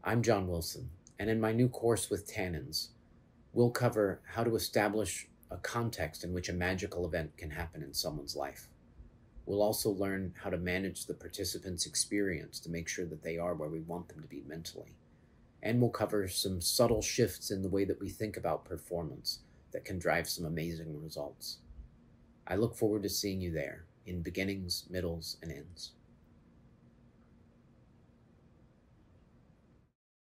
I'm John Wilson, and in my new course with Tannens, we'll cover how to establish a context in which a magical event can happen in someone's life. We'll also learn how to manage the participants' experience to make sure that they are where we want them to be mentally. And we'll cover some subtle shifts in the way that we think about performance that can drive some amazing results. I look forward to seeing you there in beginnings, middles, and ends.